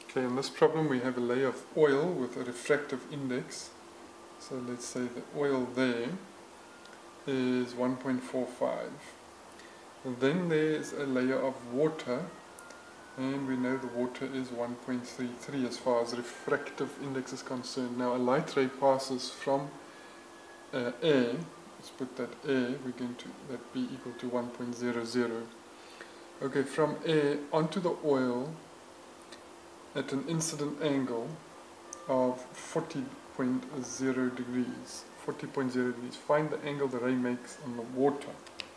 Okay, in this problem we have a layer of oil with a refractive index. So let's say the oil there is 1.45. Then there's a layer of water, and we know the water is 1.33 as far as refractive index is concerned. Now a light ray passes from air, let's put that air, we're going to that be equal to 1.00. Okay, from air onto the oil at an incident angle of 40.0 degrees. 40.0 degrees. Find the angle the ray makes on the water.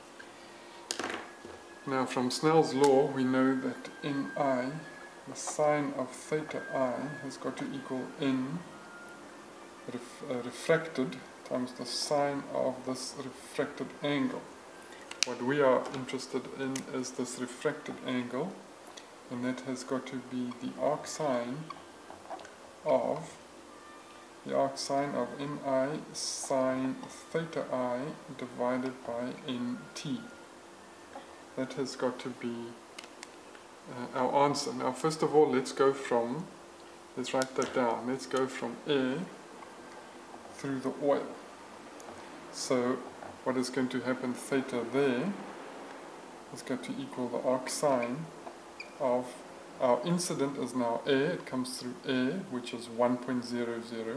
Now from Snell's law we know that Ni, the sine of theta I, has got to equal N refracted times the sine of this refracted angle. What we are interested in is this refracted angle, and that has got to be the arc sine of Ni sine theta I divided by Nt. That has got to be our answer. Now first of all let's write that down. Let's go from air through the oil. So what is going to happen, theta there is going to equal the arc sine of our incident is now air, it comes through air, which is 1.00,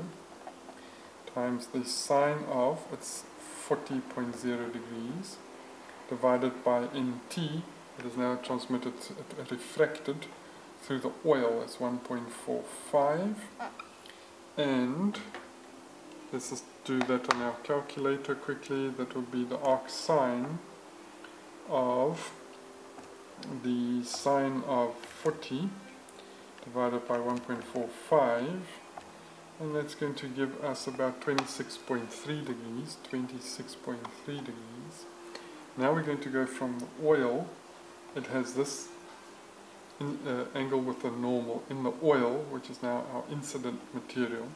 times the sine of, it's 40.0 degrees, divided by Nt, it is now transmitted, refracted through the oil as 1.45, and let's just do that on our calculator quickly. That would be the arc sine of the sine of 40 divided by 1.45, and that's going to give us about 26.3 degrees. 26.3 degrees. Now we're going to go from the oil, it has this angle with the normal in the oil, which is now our incident material,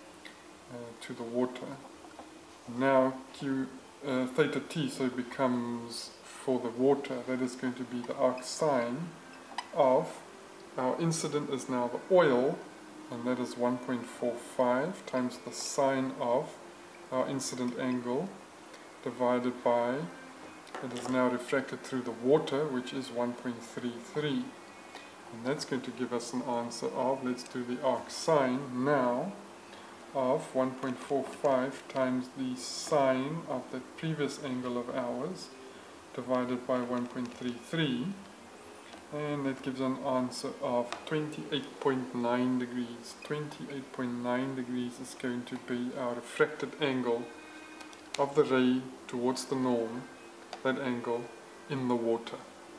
to the water. Now theta t, so it becomes, for the water, that is going to be the arc sine of our incident is now the oil, and that is 1.45 times the sine of our incident angle divided by, it is now refracted through the water, which is 1.33, and that's going to give us an answer of, let's do the arc sine now, of 1.45 times the sine of that previous angle of ours divided by 1.33, and that gives an answer of 28.9 degrees. 28.9 degrees is going to be our refracted angle of the ray towards the norm, that angle in the water.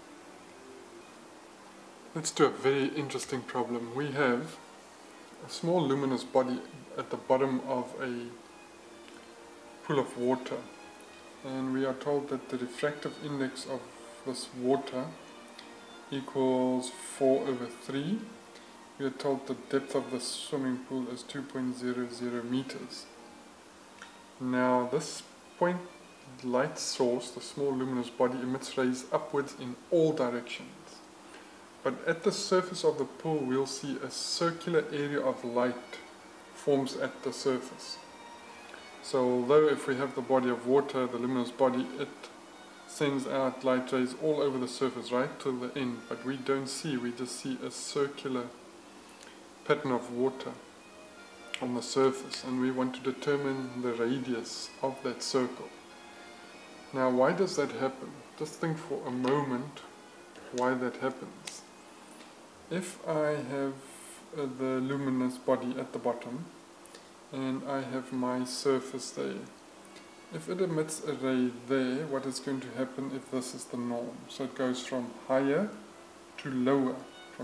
Let's do a very interesting problem. We have a small luminous body at the bottom of a pool of water, and we are told that the refractive index of this water equals 4/3. We are told the depth of the swimming pool is 2.00 meters. Now this point light source, the small luminous body, emits rays upwards in all directions. But at the surface of the pool we'll see a circular area of light forms at the surface. So although if we have the body of water, the luminous body, it sends out light rays all over the surface right till the end, but we don't see, we just see a circular pattern of water on the surface, and we want to determine the radius of that circle. Now why does that happen? Just think for a moment why that happens. If I have the luminous body at the bottom and I have my surface there, if it emits a ray there, what is going to happen if this is the norm? So it goes from higher to lower,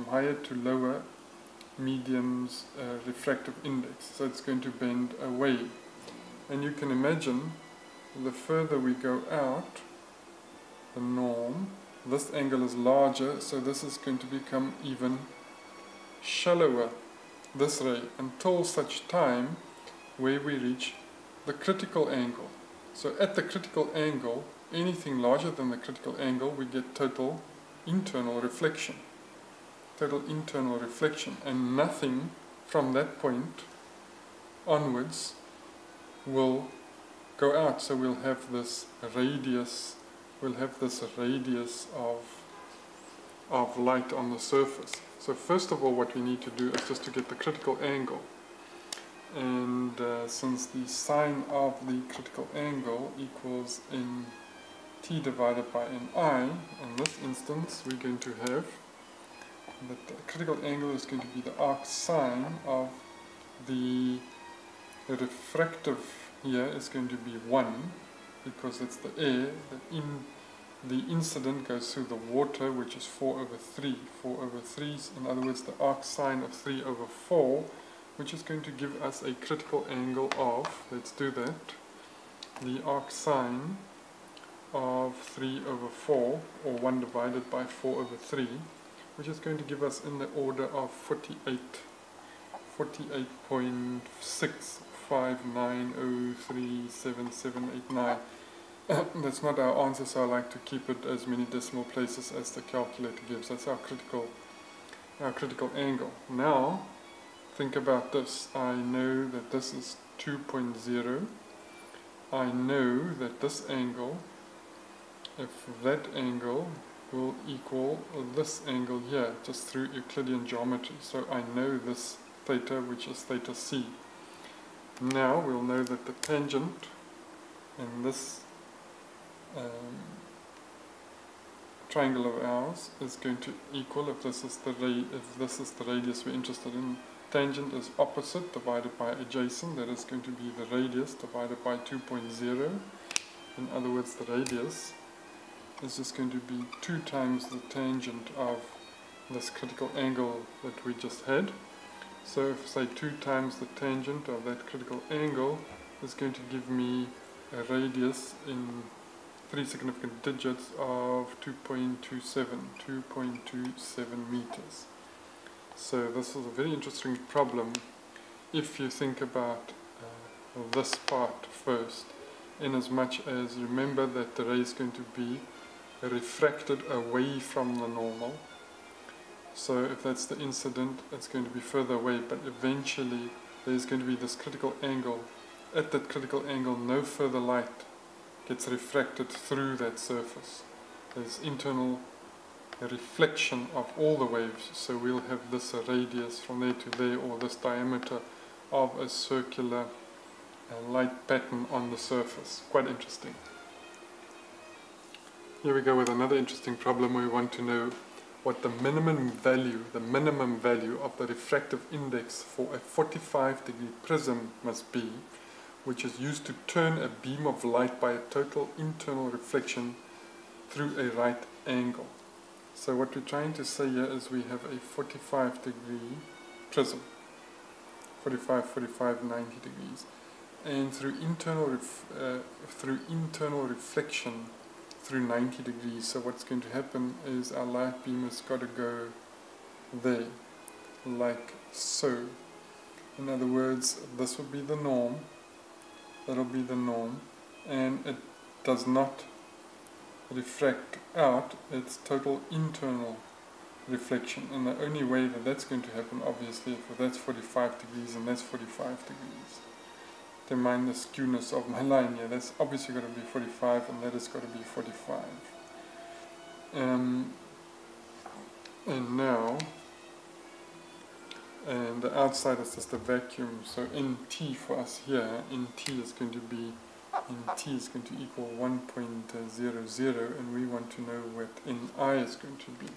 medium's refractive index, so it's going to bend away. And you can imagine the further we go out, the norm, this angle is larger, so this is going to become even shallower, this ray, until such time where we reach the critical angle. So at the critical angle, anything larger than the critical angle, we get total internal reflection. total internal reflection, and nothing from that point onwards will go out. So we'll have this radius, of light on the surface. So first of all, what we need to do is just to get the critical angle. And since the sine of the critical angle equals nt divided by ni, in this instance we're going to have that the critical angle is going to be the arc sine of the refractive here is going to be 1, because it's the air, the incident goes through the water, which is 4 over 3. 4 over 3 is, in other words, the arc sine of 3 over 4, which is going to give us a critical angle of, let's do that, the arc sine of 3 over 4, or 1 divided by 4 over 3, which is going to give us in the order of 48.659037789. That's not our answer, so I like to keep it as many decimal places as the calculator gives. That's our critical angle. Now, think about this. I know that this is 2.0. I know that this angle, if that angle will equal this angle here, just through Euclidean geometry. So I know this theta, which is theta c. Now we'll know that the tangent in this triangle of ours is going to equal, if this is the radius we're interested in, tangent is opposite divided by adjacent, that is going to be the radius divided by 2.0. In other words, the radius is just going to be 2 times the tangent of this critical angle that we just had. So if say 2 times the tangent of that critical angle is going to give me a radius in 3 significant digits of 2.27 meters. So this is a very interesting problem if you think about this part first, in as much as remember that the ray is going to be refracted away from the normal. So if that's the incident, it's going to be further away, but eventually there's going to be this critical angle. At that critical angle, no further light gets refracted through that surface. There's internal reflection of all the waves, so we'll have this radius from there to there, or this diameter of a circular light pattern on the surface. Quite interesting. Here we go with another interesting problem where we want to know what the minimum value of the refractive index for a 45-degree prism must be, which is used to turn a beam of light by a total internal reflection through a right angle. So what we're trying to say here is we have a 45-degree prism, 45, 90 degrees, and through internal reflection through 90 degrees. So what's going to happen is our light beam has got to go there, like so. In other words, this would be the norm, that'll be the norm, and it does not refract out, it's total internal reflection. And the only way that that's going to happen, obviously, if that's 45 degrees and that's 45 degrees, don't mind the skewness of my line here, that's obviously got to be 45 and that has got to be 45. And now, and the outside is just a vacuum, so NT for us here, NT is going to equal 1.00, and we want to know what NI is going to be.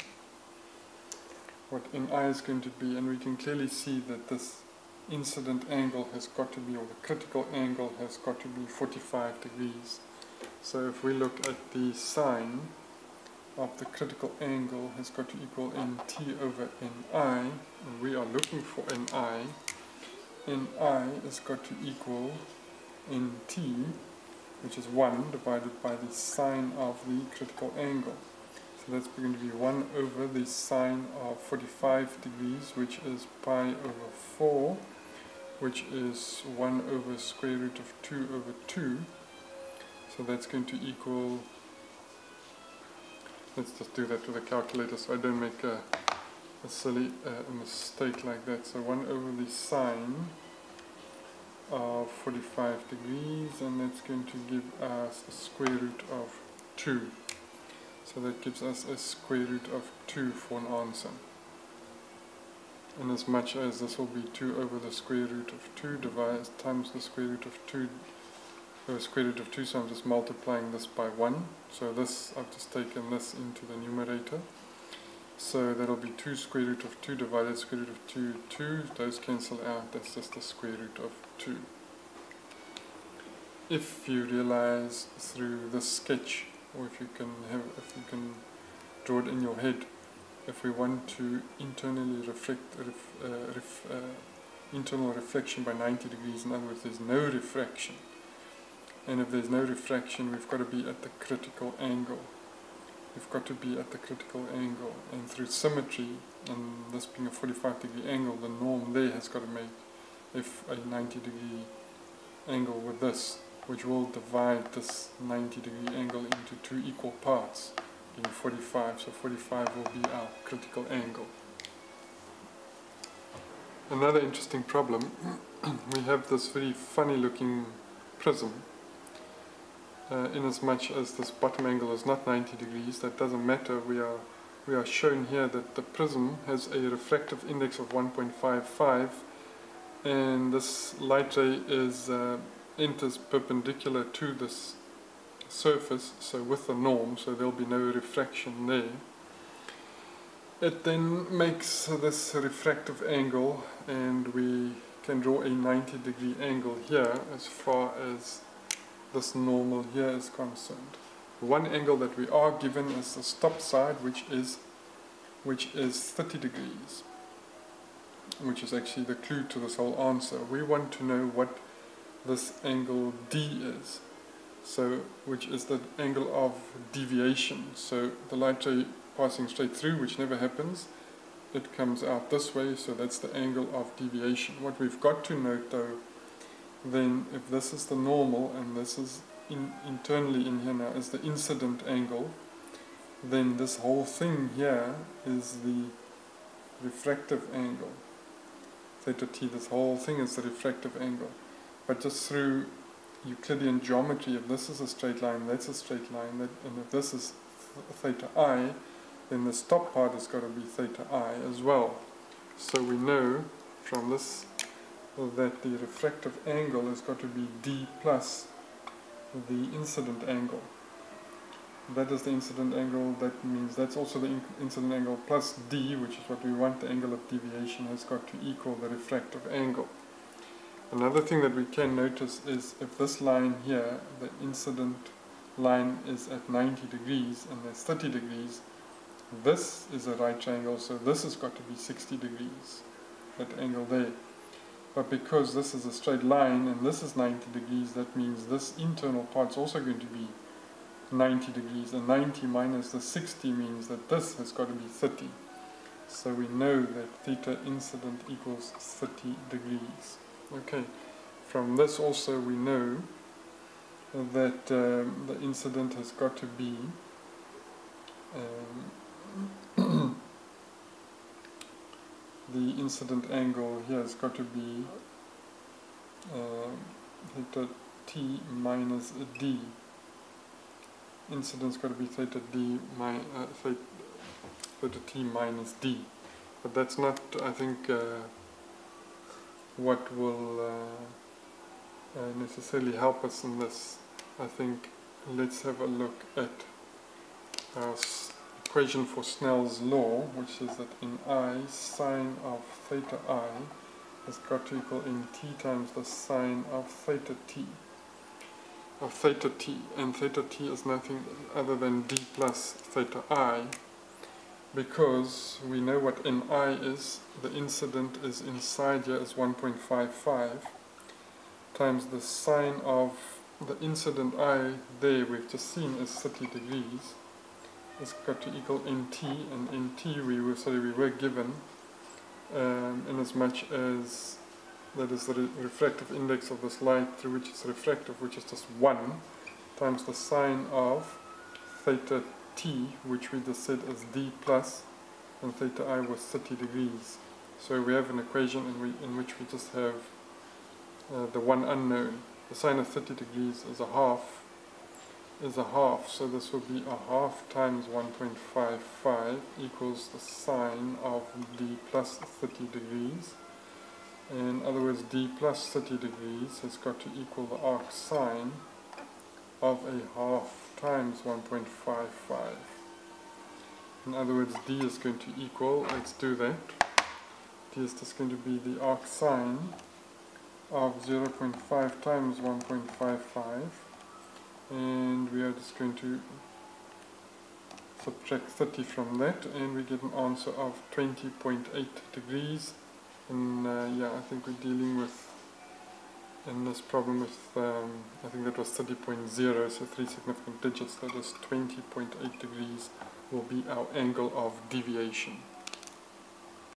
And we can clearly see that this incident angle has got to be, or the critical angle has got to be 45 degrees. So if we look at the sine of the critical angle has got to equal NT over NI, and we are looking for NI. NI has got to equal NT, which is 1 divided by the sine of the critical angle. So that's going to be 1 over the sine of 45 degrees, which is pi over 4, which is 1 over square root of 2 over 2. So that's going to equal, let's just do that with a calculator so I don't make a a silly mistake like that. So 1 over the sine of 45 degrees, and that's going to give us a square root of 2. So that gives us a square root of 2 for an answer. And as much as this will be 2 over the square root of 2 divided times the square root of 2, the square root of 2, so I'm just multiplying this by 1. So this, I've just taken this into the numerator. So that'll be 2 square root of 2 divided square root of 2, 2. Those cancel out, that's just the square root of 2. If you realize through this sketch, or if you can draw it in your head, if we want to internally internal reflection by 90 degrees, in other words, there's no refraction. And if there's no refraction, we've got to be at the critical angle. We've got to be at the critical angle. And through symmetry, and this being a 45 degree angle, the norm there has got to make if a 90 degree angle with this, which will divide this 90 degree angle into 2 equal parts, being 45. So 45 will be our critical angle. Another interesting problem, we have this very funny looking prism. In as much as this bottom angle is not 90 degrees, that doesn't matter. We are shown here that the prism has a refractive index of 1.55, and this light ray enters perpendicular to this surface, so with the norm, so there'll be no refraction there. It then makes this refractive angle, and we can draw a 90 degree angle here as far as this normal here is concerned. One angle that we are given is the stop side, which is 30 degrees, which is actually the clue to this whole answer. We want to know what this angle D is, so which is the angle of deviation. So the light ray passing straight through, which never happens, it comes out this way, so that's the angle of deviation. What we've got to note though, then if this is the normal and this is internally in here now is the incident angle, then this whole thing here is the refractive angle, theta t. This whole thing is the refractive angle. But just through Euclidean geometry, if this is a straight line, that's a straight line, and if this is theta I, then the stop part has got to be theta I as well. So we know from this that the refractive angle has got to be D plus the incident angle. That is the incident angle. That means that's also the incident angle plus D, which is what we want. The angle of deviation has got to equal the refractive angle. Another thing that we can notice is if this line here, the incident line, is at 90 degrees and there's 30 degrees, this is a right triangle, so this has got to be 60 degrees, that angle there. But because this is a straight line and this is 90 degrees, that means this internal part's also going to be 90 degrees, and 90 minus the 60 means that this has got to be 30. So we know that theta incident equals 30 degrees. Okay, from this also we know that the incident has got to be the incident angle here has got to be theta t minus d. Incident's got to be theta t minus d. But that's not, I think, what will necessarily help us in this. I think let's have a look at our equation for Snell's law, which is that in I, sine of theta I has got to equal in t times the sine of theta t. And theta t is nothing other than d plus theta I, because we know what ni is. The incident is inside here as 1.55 times the sine of the incident I there we've just seen is 30 degrees. It's got to equal nt, and nt we were given in as much as that is the refractive index of this light through which it's refractive, which is just 1, times the sine of theta t, which we just said is d plus and theta I was 30 degrees. So we have an equation in which we just have the one unknown. The sine of 30 degrees is a half, so this will be a half times 1.55 equals the sine of d plus 30 degrees. In other words, d plus 30 degrees has got to equal the arc sine of a half times 1.55. In other words, d is going to equal, let's do that, d is just going to be the arc sine of 0.5 times 1.55, and we are just going to subtract 30 from that, and we get an answer of 20.8 degrees. And yeah, I think we're dealing with, in this problem, with I think that was 30.0, so 3 significant digits. That is 20.8 degrees will be our angle of deviation.